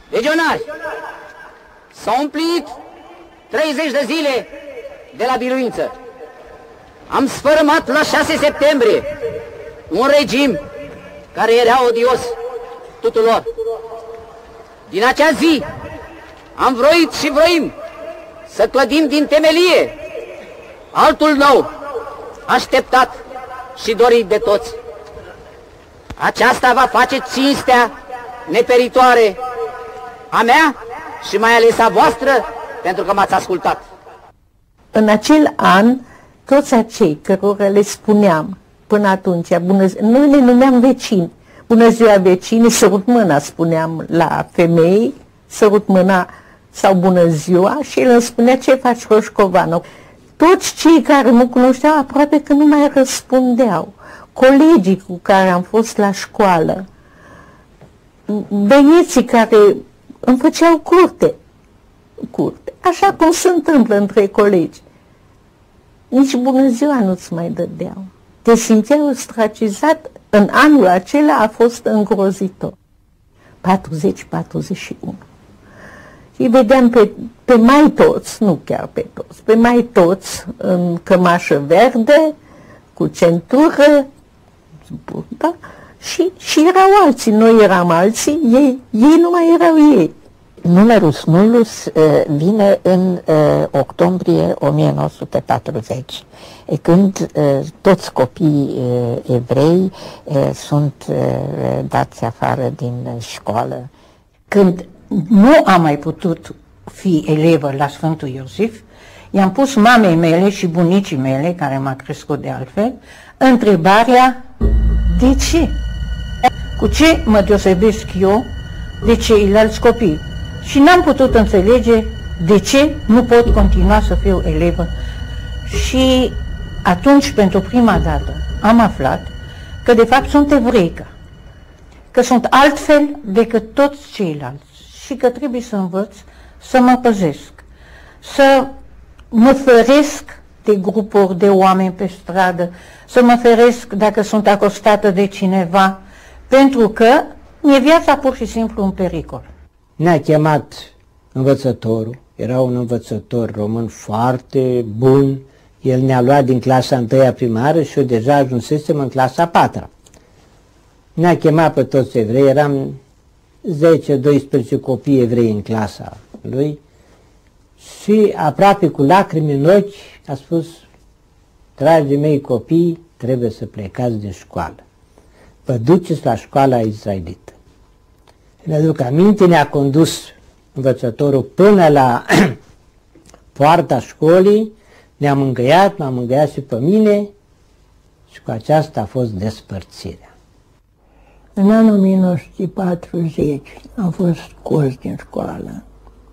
Legionari, s-au împlinit 30 de zile de la biruință. Am sfărâmat la 6 septembrie un regim care era odios tuturor. Din acea zi am vroit și vroim să clădim din temelie altul nou, așteptat și dorit de toți. Aceasta va face cinstea neperitoare a mea și mai ales a voastră, pentru că m-ați ascultat. În acel an, toți acei cărora le spuneam până atunci, noi ne numeam vecini. Bună ziua vecini, sărut mâna, spuneam la femei, sărut mâna sau bună ziua, și el îmi spunea: ce faci, Roșcovanu? Toți cei care mă cunoșteau aproape că nu mai răspundeau. Colegii cu care am fost la școală, băieții care îmi făceau curte, așa cum se întâmplă între colegi. Nici bună ziua nu-ți mai dădeau. Te simțeai ostracizat. În anul acela a fost îngrozitor. 40-41. Și vedeam pe mai toți, nu chiar pe toți, pe mai toți în cămașă verde, cu centură, da? Și erau alții, noi eram alții, ei nu mai erau ei. Numerus nullus vine în octombrie 1940, când toți copiii evrei sunt dați afară din școală. Când nu am mai putut fi elevă la Sfântul Iosif, i-am pus mamei mele și bunicii mele, care m-a crescut de altfel, întrebarea: de ce? Cu ce mă deosebesc eu de ceilalți copii? Și n-am putut înțelege de ce nu pot continua să fiu elevă. Și atunci, pentru prima dată, am aflat că de fapt sunt evreică, că sunt altfel decât toți ceilalți și că trebuie să învăț să mă păzesc, să mă feresc de grupuri de oameni pe stradă, să mă feresc dacă sunt acostată de cineva, pentru că mi-e viața pur și simplu un pericol. Ne-a chemat învățătorul, era un învățător român foarte bun, el ne-a luat din clasa 1-a primară și eu deja ajunsesem în clasa 4-a. Ne-a chemat pe toți evrei, eram 10-12 copii evrei în clasa lui și aproape cu lacrimi în ochi a spus: dragii mei copii, trebuie să plecați de școală, vă duceți la școala izraelită. Mi-aduc aminte, ne-a condus învățătorul până la poarta școlii, ne-am îngăiat, m-am îngăiat și pe mine și cu aceasta a fost despărțirea. În anul 1940 am fost scos din școală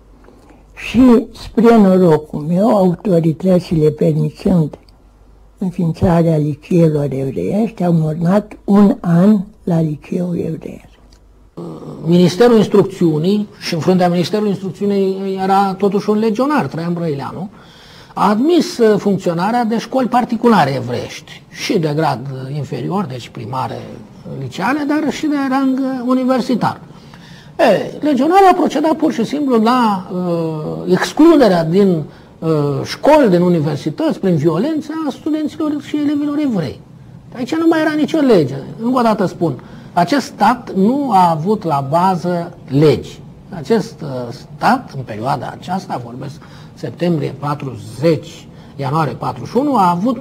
și, spre norocul meu, autoritățile permițând înființarea liceelor evreiești, am urmat un an la liceul evreiesc. Ministerul Instrucțiunii, și în fruntea Ministerului Instrucțiunii era totuși un legionar, Traian Brăileanu, a admis funcționarea de școli particulare evreiești, și de grad inferior, deci primare, liceale, dar și de rang universitar. Legionarii au procedat pur și simplu la excluderea din școli, din universități, prin violență, a studenților și elevilor evrei. Aici nu mai era nicio lege. Încă o dată spun, acest stat nu a avut la bază legi. Acest stat, în perioada aceasta, vorbesc septembrie 40, ianuarie 41, a avut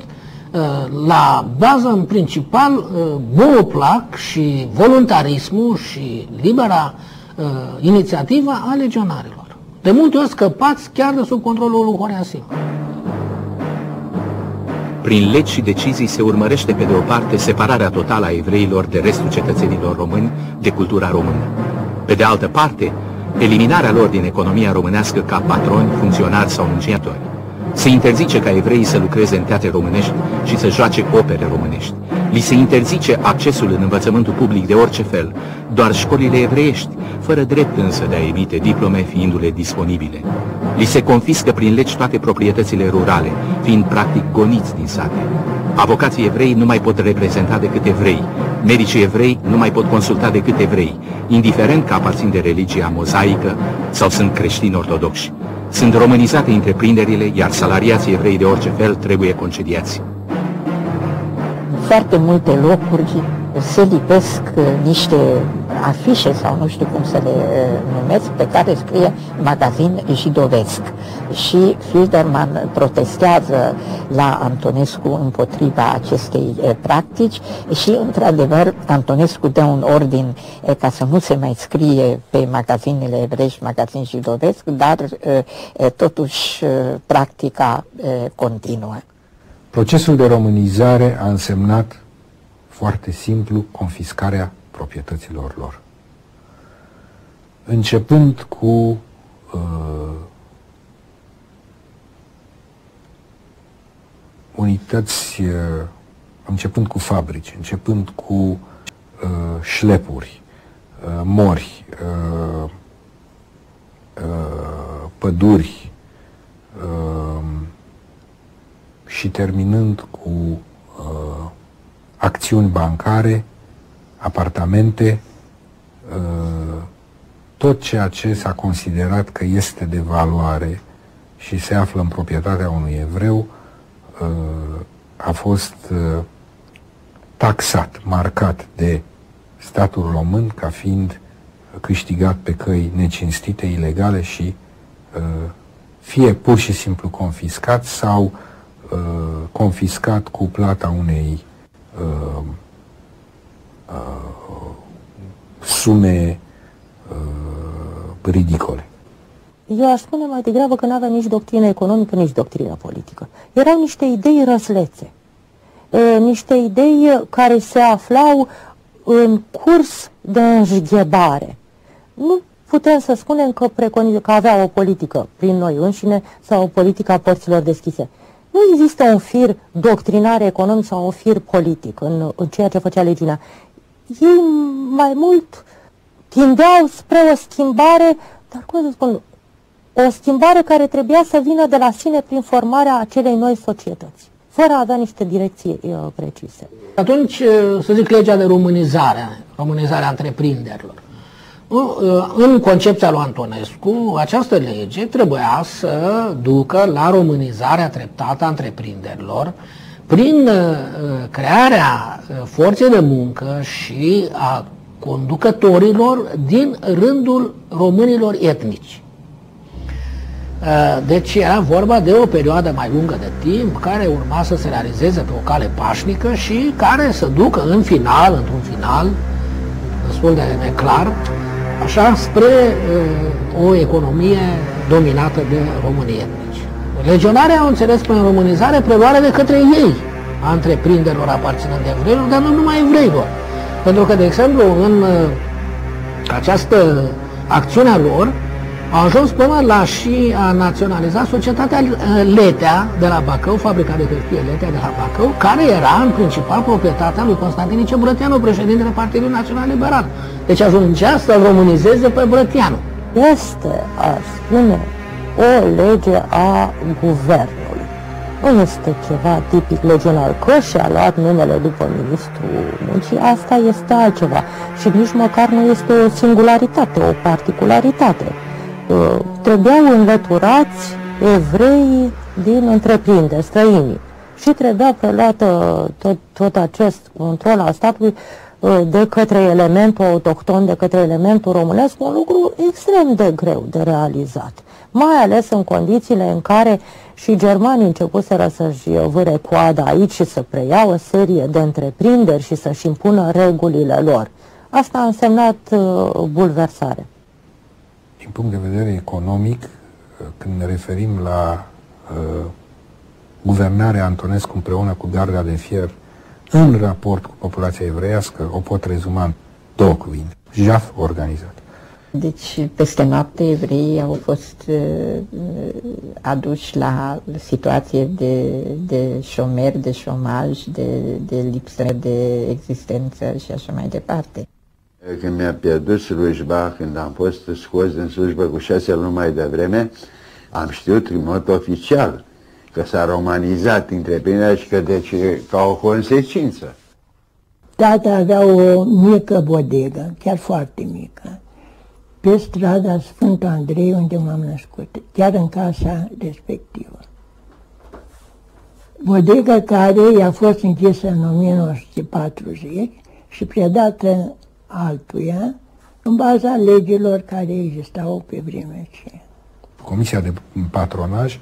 la bază, în principal, bunul plac și voluntarismul și libera inițiativă a legionarilor. De multe ori scăpați chiar de sub controlul lui Horea Sim. Prin legi și decizii se urmărește pe de o parte separarea totală a evreilor de restul cetățenilor români de cultura română. Pe de altă parte, eliminarea lor din economia românească ca patroni, funcționari sau muncitori. Se interzice ca evreii să lucreze în teatre românești și să joace opere românești. Li se interzice accesul în învățământul public de orice fel, doar școlile evreiești, fără drept însă de a emite diplome fiindu-le disponibile. Li se confiscă prin legi toate proprietățile rurale, fiind practic goniți din sate. Avocații evrei nu mai pot reprezenta decât evrei, medicii evrei nu mai pot consulta decât evrei, indiferent că aparțin de religia mozaică sau sunt creștini ortodoxi. Sunt românizate întreprinderile, iar salariații evrei de orice fel trebuie concediați. În foarte multe locuri se lipesc niște afișe sau nu știu cum să le numesc, pe care scrie magazin jidovesc. Și Filderman protestează la Antonescu împotriva acestei practici și, într-adevăr, Antonescu dă un ordin ca să nu se mai scrie pe magazinele evreiești magazin jidovesc, dar totuși practica continuă. Procesul de românizare a însemnat foarte simplu confiscarea proprietăților lor. Începând cu unități, începând cu fabrici, începând cu șlepuri, mori, păduri și terminând cu acțiuni bancare, apartamente, tot ceea ce s-a considerat că este de valoare și se află în proprietatea unui evreu a fost taxat, marcat de statul român ca fiind câștigat pe căi necinstite, ilegale și fie pur și simplu confiscat sau confiscat cu plata unei sume ridicole. Eu aș spune mai degrabă că nu avea nici doctrină economică, nici doctrină politică. Erau niște idei răslețe, niște idei care se aflau în curs de înșghebare. Nu putem să spunem că avea o politică prin noi înșine sau o politică a părților deschise. Nu există un fir doctrinar economic sau un fir politic în ceea ce făcea legiunea. Ei mai mult tindeau spre o schimbare, dar cum să spun, o schimbare care trebuia să vină de la sine prin formarea acelei noi societăți, fără a avea niște direcții precise. Atunci, să zic, legea de românizare, românizarea întreprinderilor. În concepția lui Antonescu, această lege trebuia să ducă la românizarea treptată a întreprinderilor prin crearea forței de muncă și a conducătorilor din rândul românilor etnici. Deci era vorba de o perioadă mai lungă de timp care urma să se realizeze pe o cale pașnică și care să ducă în final, într-un final destul de neclar, așa, spre o economie dominată de românii etnici. Legionarii au înțeles prin românizare preluarea de către ei a întreprinderilor aparținând evreilor, dar nu numai evreilor. Pentru că, de exemplu, în această acțiune a lor, au ajuns până la și a naționaliza societatea Letea de la Bacău, fabrica de hârtie Letea de la Bacău, care era în principal proprietatea lui Constantin Ice Brătianu, președintele Partidului Național Liberal. Deci ajungea să-l românizeze pe Brătianu. Este, aș spune, o lege a guvernului. Nu este ceva tipic legional, că și-a luat numele după ministrul muncii, asta este altceva. Și nici măcar nu este o singularitate, o particularitate. Trebuiau înlăturați evreii din întreprinderi, străinii. Și trebuia preluată tot acest control al statului de către elementul autohton, de către elementul românesc, un lucru extrem de greu de realizat. Mai ales în condițiile în care și germanii începuseră să-și vâre coada aici și să preia o serie de întreprinderi și să-și impună regulile lor. Asta a însemnat bulversare. Din punct de vedere economic, când ne referim la guvernarea Antonescu împreună cu Garda de Fier în raport cu populația evreiască, o pot rezuma în două cuvinte: jaf organizat. Deci, peste noapte, evreii au fost aduși la situație de șomeri, de șomaj, de lipsă de existență și așa mai departe. Când mi-a pierdut slujba, când am fost scos din slujbă cu 6 luni mai devreme, am știut în mod oficial că s-a romanizat întreprinderea și că deci ca o consecință. Tata avea o mică bodegă, chiar foarte mică, pe strada Sfântul Andrei, unde m-am născut, chiar în casa respectivă. Bodega care i-a fost închisă în 1940 și predată altuia în baza legilor care existau pe vremea aceea. Comisia de patronaj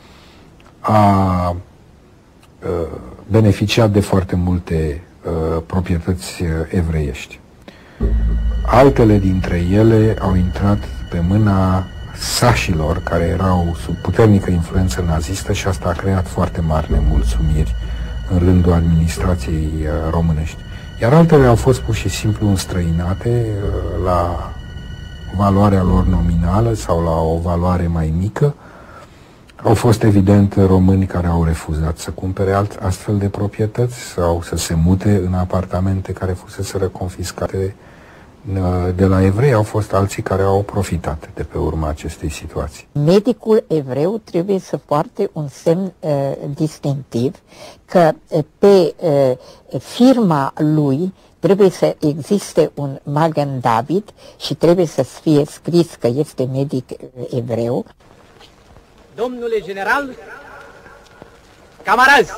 a beneficiat de foarte multe proprietăți evreiești. Altele dintre ele au intrat pe mâna sașilor, care erau sub puternică influență nazistă, și asta a creat foarte mari nemulțumiri în rândul administrației românești. Iar altele au fost pur și simplu înstrăinate la valoarea lor nominală sau la o valoare mai mică. Au fost evident români care au refuzat să cumpere astfel de proprietăți sau să se mute în apartamente care fuseseră confiscate de la evrei. Au fost alții care au profitat de pe urma acestei situații. Medicul evreu trebuie să poarte un semn distinctiv, că pe firma lui trebuie să existe un Magen David și trebuie să fie scris că este medic evreu. Domnule general, camarazi,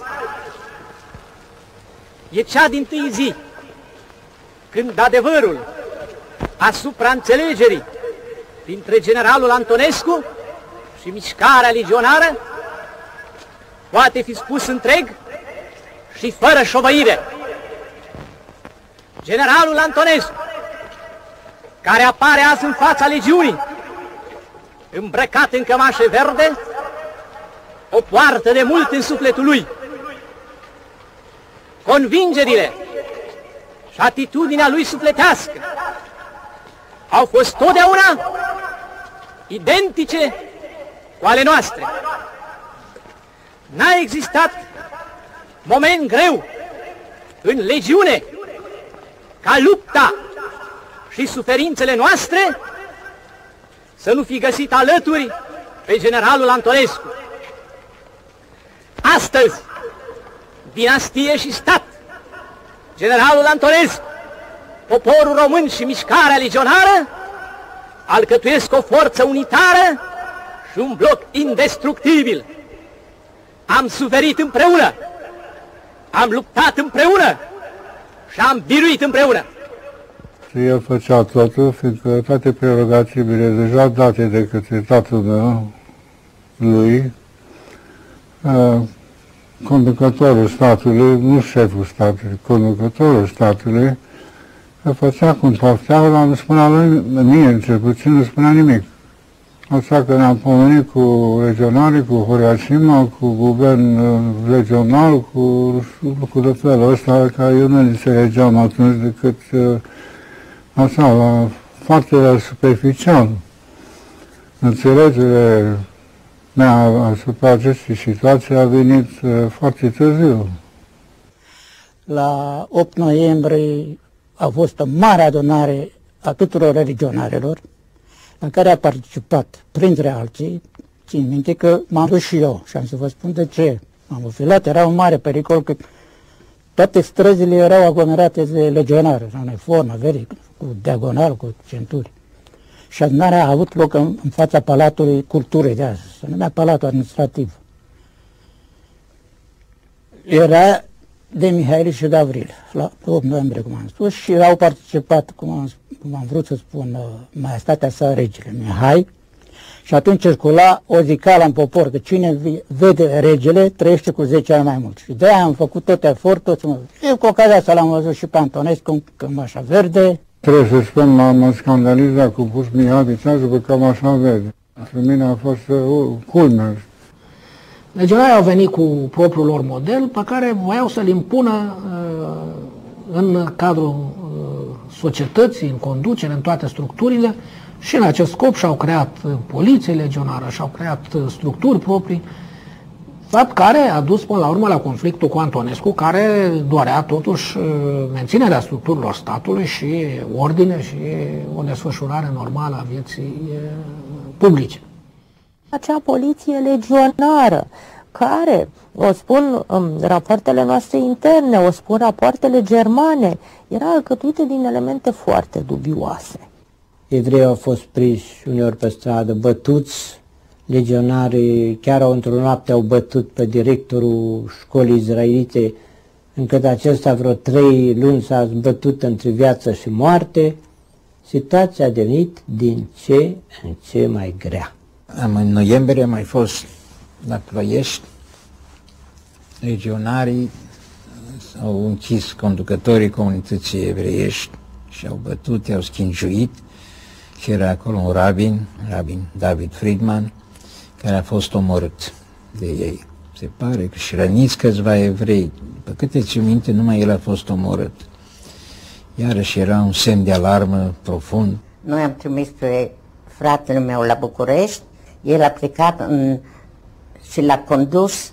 e cea dintâi zi când adevărul asupra înțelegerii dintre generalul Antonescu și mișcarea legionară poate fi spus întreg și fără șovăire. Generalul Antonescu, care apare azi în fața legiunii, îmbrăcat în cămașă verde, o poartă de mult în sufletul lui. Convingerile și atitudinea lui sufletească au fost totdeauna identice cu ale noastre. N-a existat moment greu în legiune ca lupta și suferințele noastre să nu fi găsit alături pe generalul Antonescu. Astăzi, dinastie și stat, generalul Antonescu, poporul român și mișcarea legionară alcătuiesc o forță unitară și un bloc indestructibil. Am suferit împreună, am luptat împreună și am biruit împreună. El făcea totul, fiindcă toate prerogativele deja date de către tatăl meu, lui, conducătorul statului, nu șeful statului, conducătorul statului, făcea cum poftea, dar nu spunea lui, mie cel puțin nu spunea nimic. Așa că ne-am pomenit cu regionalii, cu Hiroshima, cu guvern regional, cu lucruri de felul ăsta, care eu nu înțelegeam atunci decât așa, foarte superficial. Înțelegerea mea asupra acestei situații a venit foarte târziu. La 8 noiembrie a fost o mare adunare a tuturor religionarilor, la care a participat, printre alții, țin minte că m-am dus și eu și am să vă spun de ce. M-am înfilat, era un mare pericol, că toate străzile erau aglomerate de legionari, în uniformă, cu diagonal, cu centuri. Și adunarea a avut loc în fața Palatului Culturii de azi, se numea Palatul Administrativ. Era de Mihail și Gavril, la 8 noiembrie, cum am spus, și au participat, cum am vrut să spun, maestatea sa, regele Mihai, și atunci circula o zicală în popor, că cine vede regele trăiește cu 10 ani mai mult. Și de-aia am făcut tot efortul, și cu ocazia asta l-am văzut și pe Antonescu în cămașa verde. Trebuie să spun, m-am scandalizat cu pus Mihai Viteazu pe cămașa verde. Pentru mine a fost culmea. Legionarii au venit cu propriul lor model pe care voiau să-l impună în cadrul societății, în conducere, în toate structurile, și în acest scop și-au creat poliție legionară, și-au creat structuri proprii, fapt care a dus până la urmă la conflictul cu Antonescu, care dorea totuși menținerea structurilor statului și ordine și o desfășurare normală a vieții publice. Acea poliție legionară care, o spun rapoartele noastre interne, o spun rapoartele germane, era alcătuite din elemente foarte dubioase. Evreii au fost prinși uneori pe stradă, bătuți, legionarii chiar într-o noapte au bătut pe directorul școlii izraelite, încât acesta vreo 3 luni s-a zbătut între viață și moarte. Situația a devenit din ce în ce mai grea. În noiembrie am mai fost la Ploiești, legionarii au închis conducătorii comunității evreiești și au bătut, i-au schingiuit și era acolo un rabin David Friedman, care a fost omorât de ei. Se pare că și răniți câțiva evrei, după câte țin minte, numai el a fost omorât. Iarăși era un semn de alarmă profund. Noi am trimis pe fratele meu la București, el a plecat și l-a condus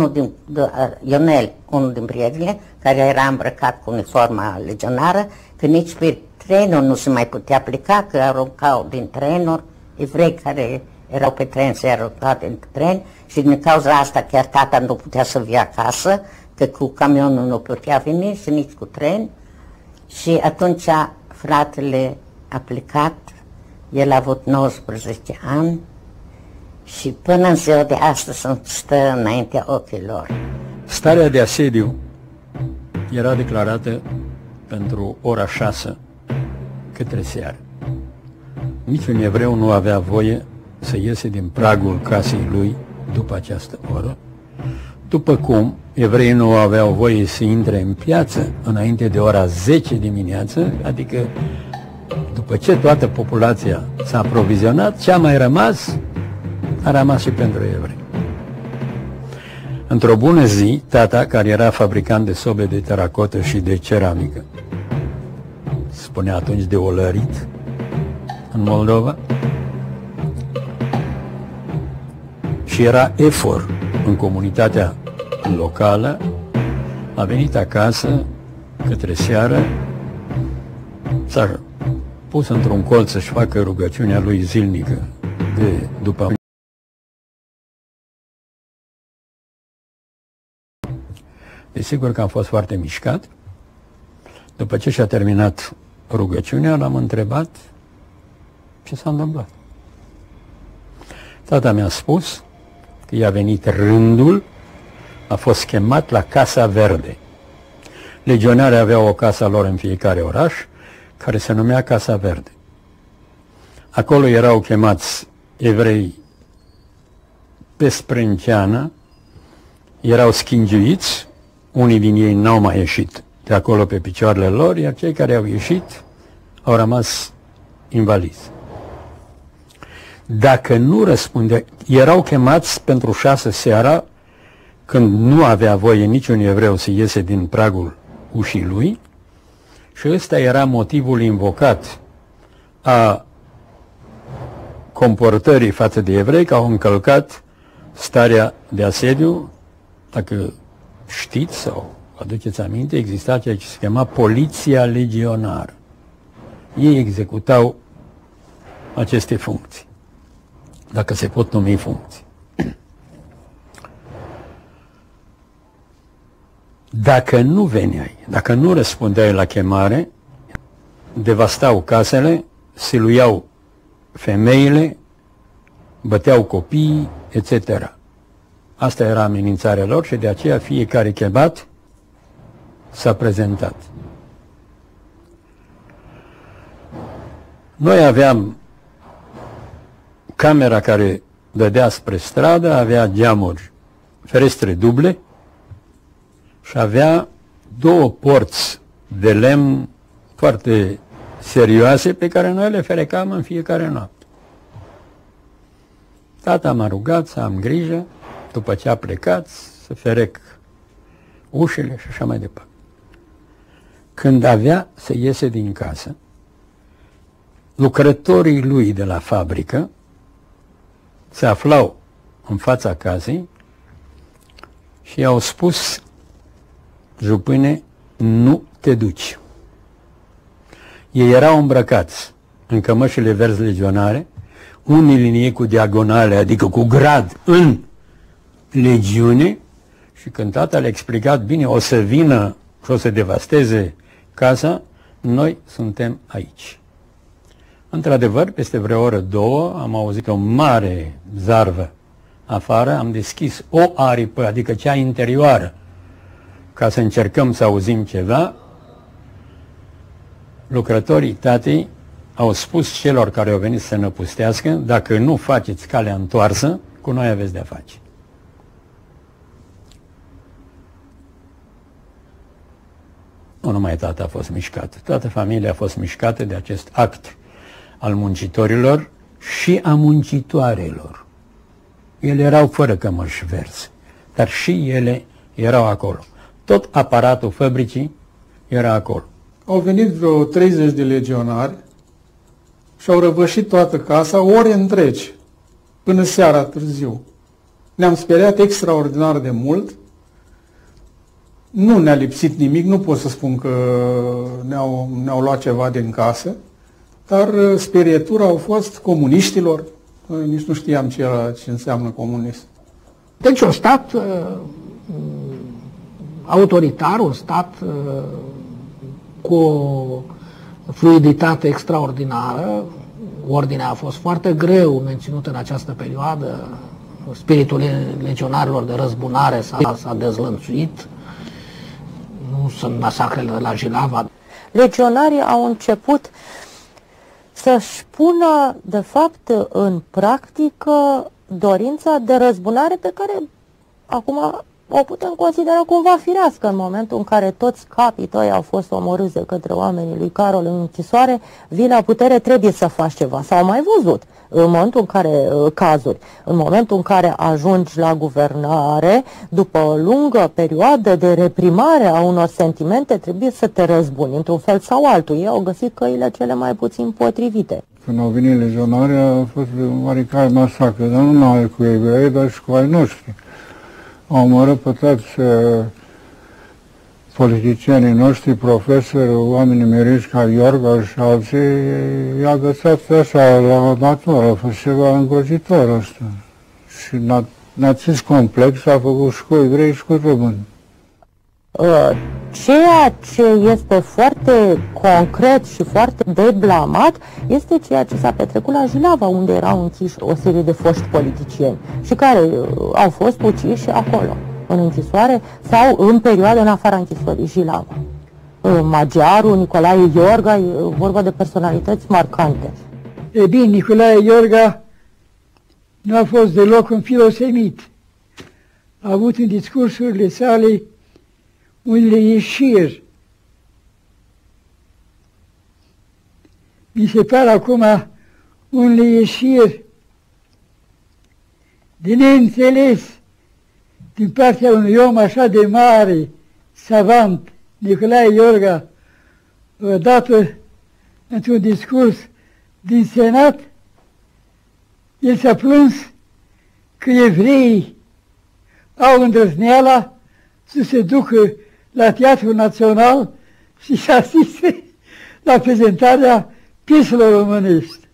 Ionel, unul din prietenii, care era îmbrăcat cu uniforma legionară, că nici pe trenul nu se mai putea pleca, că aruncau din trenuri, evrei care erau pe tren se aruncau din tren și din cauza asta chiar tata nu putea să vii acasă, că cu camionul nu putea veni și nici cu tren. Și atunci fratele a plecat, el a avut 19 ani și până în ziua de astăzi stă înaintea ochilor. Starea de asediu era declarată pentru ora 6 către seară. Niciun evreu nu avea voie să iese din pragul casei lui după această oră, după cum evreii nu aveau voie să intre în piață înainte de ora 10 dimineață, adică după ce toată populația s-a aprovizionat, ce a mai rămas, a rămas și pentru evrei. Într-o bună zi, tata, care era fabricant de sobe de teracotă și de ceramică, spunea atunci de olărit în Moldova, și era efor în comunitatea locală, a venit acasă către seară, s-a pus într-un colț să-și facă rugăciunea lui zilnică de după. Desigur că am fost foarte mișcat. După ce și-a terminat rugăciunea, l-am întrebat ce s-a întâmplat. Tata mi-a spus că i-a venit rândul, a fost chemat la Casa Verde. Legionarii aveau o casă lor în fiecare oraș, care se numea Casa Verde. Acolo erau chemați evrei pe sprânceană, erau schingiuiți, unii din ei n-au mai ieșit de acolo pe picioarele lor, iar cei care au ieșit au rămas invalizi. Dacă nu răspundea, erau chemați pentru 6 seara, când nu avea voie niciun evreu să iese din pragul ușii lui, și ăsta era motivul invocat a comportării față de evrei, că au încălcat starea de asediu. Dacă știți sau aduceți aminte, exista ceea ce se chema poliția legionară. Ei executau aceste funcții, dacă se pot numi funcții. Dacă nu veneai, dacă nu răspundeai la chemare, devastau casele, siluiau femeile, băteau copiii, etc. Asta era amenințarea lor și de aceea fiecare chemat s-a prezentat. Noi aveam camera care dădea spre stradă, avea geamuri, ferestre duble și avea 2 porți de lemn foarte serioase pe care noi le ferecam în fiecare noapte. Tata m-a rugat să am grijă, după ce a plecat, să ferec ușile și așa mai departe. Când avea să iese din casă, lucrătorii lui de la fabrică se aflau în fața casei și i-au spus: jupâne, nu te duci. Ei erau îmbrăcați în cămășile verzi legionare, unii din ei cu diagonale, adică cu grad în legiune și când tata le-a explicat, bine, o să vină și o să devasteze casa, noi suntem aici. Într-adevăr, peste vreo oră, două, am auzit o mare zarvă afară, am deschis o aripă, adică cea interioară, ca să încercăm să auzim ceva. Lucrătorii tatei au spus celor care au venit să năpustească, dacă nu faceți calea întoarsă, cu noi aveți de-a face. Nu numai tata a fost mișcat, toată familia a fost mișcată de acest act al muncitorilor și a muncitoarelor. Ele erau fără cămăși verzi, dar și ele erau acolo. Tot aparatul fabricii era acolo. Au venit vreo 30 de legionari și au răvășit toată casa ore întregi, până seara târziu. Ne-am speriat extraordinar de mult. Nu ne-a lipsit nimic, nu pot să spun că ne-au luat ceva din casă, dar sperietura au fost comuniștilor. Noi nici nu știam ce înseamnă comunism. Deci un stat autoritar, un stat cu o fluiditate extraordinară. Ordinea a fost foarte greu menținută în această perioadă. Spiritul legionarilor de răzbunare s-a dezlănțuit. Nu sunt masacrele de la Jilava. Legionarii au început să-și pună, de fapt, în practică dorința de răzbunare pe care acum o putem considera cumva firească în momentul în care toți capii tăi au fost omorâți de către oamenii lui Carol în închisoare, vii la putere, trebuie să faci ceva. S-au mai văzut în momentul în care cazuri, în momentul în care ajungi la guvernare, după o lungă perioadă de reprimare a unor sentimente, trebuie să te răzbuni într-un fel sau altul. Ei au găsit căile cele mai puțin potrivite. Când au venit legionarii a fost oarecare masacră, dar nu numai cu evrei, dar și cu ai noștri. Au omorât pe toți politicienii noștri, profesori, oamenii meriți ca Iorga și alții, i-a agățat așa la natură, a fost ceva îngrozitor asta. Și națist complex a făcut și cu evrei și cu români. Ceea ce este foarte concret și foarte deblamat este ceea ce s-a petrecut la Jilava, unde erau închiși o serie de foști politicieni și care au fost uciși acolo, în închisoare sau în perioada în afara închisorii Jilava. Magiaru, Nicolae Iorga, vorba de personalități marcante. E bine, Nicolae Iorga nu a fost deloc un filosemit. A avut în discursurile sale unele ieșiri. Mi se pare acum unele ieșiri de neînțeles din partea unui om așa de mare, savant, Nicolae Iorga, odată într-un discurs din Senat, el s-a plâns că evreii au îndrăzneala să se ducă la Teatrul Național și să asiste la prezentarea pieselor românești.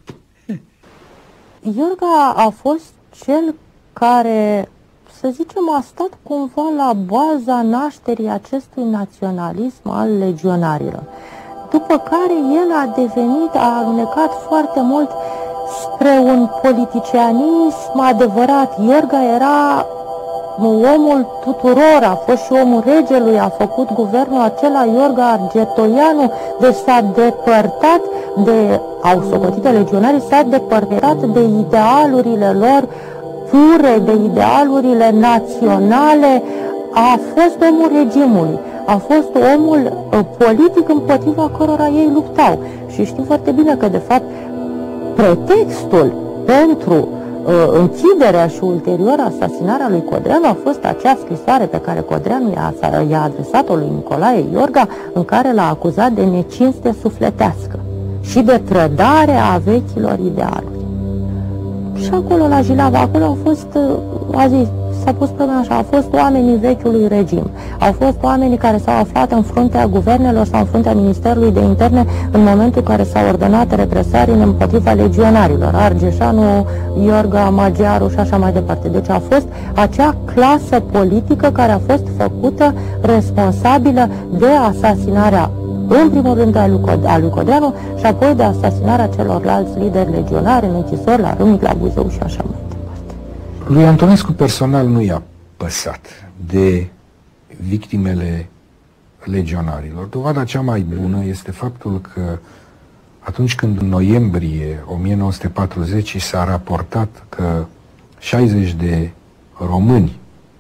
Iorga a fost cel care, să zicem, a stat cumva la baza nașterii acestui naționalism al legionarilor. După care el a devenit, a alunecat foarte mult spre un politicianism adevărat. Iorga era omul tuturor, a fost și omul regelui, a făcut guvernul acela Iorga Argetoianu, deci s-a depărtat de, au socotit legionarii, s-a depărtat de idealurile lor pure, de idealurile naționale, a fost omul regimului, a fost omul politic împotriva cărora ei luptau. Și știu foarte bine că, de fapt, pretextul pentru închiderea și ulterior asasinarea lui Codreanu a fost acea scrisoare pe care Codreanu i-a adresat-o lui Nicolae Iorga, în care l-a acuzat de necinste sufletească și de trădare a vechilor idealuri. Și acolo, la Jilava, acolo au fost, a zis, s-a pus problema așa, au fost oamenii vechiului regim, au fost oamenii care s-au aflat în fruntea guvernelor sau în fruntea Ministerului de Interne în momentul în care s-au ordonat represările împotriva legionarilor, Argeșanu, Iorga, Magiaru și așa mai departe. Deci a fost acea clasă politică care a fost făcută responsabilă de asasinarea, în primul rând a lui Codreanu și apoi de asasinarea celorlalți lideri legionari în închisori, la Râmnic, la Buzău și așa mai departe. Lui Antonescu personal nu i-a păsat de victimele legionarilor. Dovada cea mai bună este faptul că atunci când în noiembrie 1940 s-a raportat că 60 de români,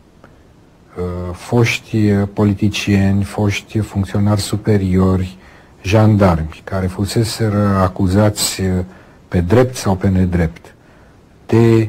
foști politicieni, foști funcționari superiori, jandarmi, care fuseseră acuzați pe drept sau pe nedrept de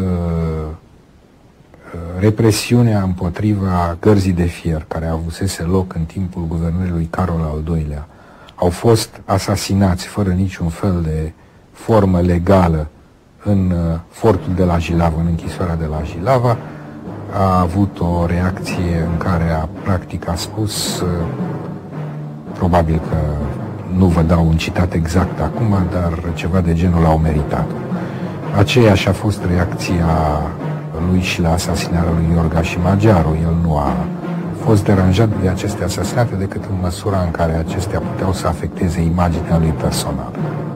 represiunea împotriva gărzii de fier care avusese loc în timpul guvernării lui Carol al II-lea, au fost asasinați fără niciun fel de formă legală în fortul de la Jilava, în închisoarea de la Jilava, a avut o reacție în care practic a spus, probabil că nu vă dau un citat exact acum, dar ceva de genul au meritat. Aceeași a fost reacția lui și la asasinarea lui Iorga și Magiaru. El nu a fost deranjat de aceste asasinate decât în măsura în care acestea puteau să afecteze imaginea lui personală.